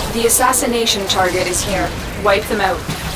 The assassination target is here. Wipe them out.